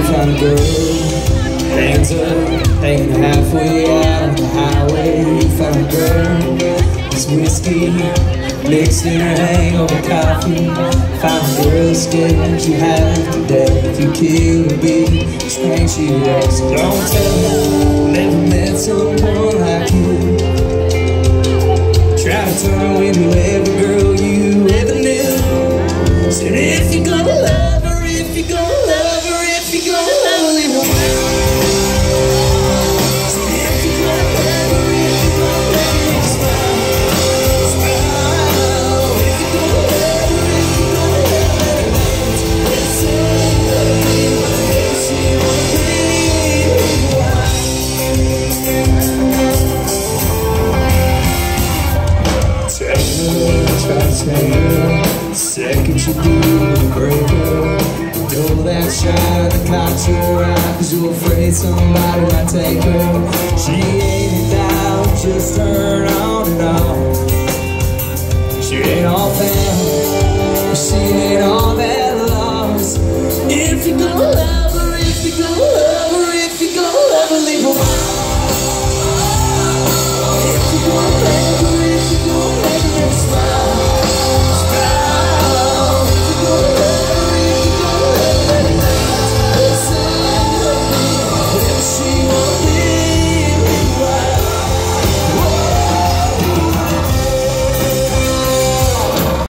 found a girl, hands up, hanging halfway out on the highway. You found a girl, there's whiskey mixed in her hangover coffee. Found a girl, scared what you have today. If you kill a bee, strange she does. Don't tell me, never met someone like you. Try to turn away to every girl you ever knew. Said if you're gonna love her, if you're gonna love her, if you're gonna love her, leave her alone. Said if you're gonna love her, if you're gonna love her, make her smile, smile. If you're gonna love her, if you're gonna love her, let her know. Listen, love me, but if she won't believe why. Try to tell her, second you do the breaker. Know that shine that caught your eye, 'cause you're afraid somebody might take her. She ain't it down, just turn on and off.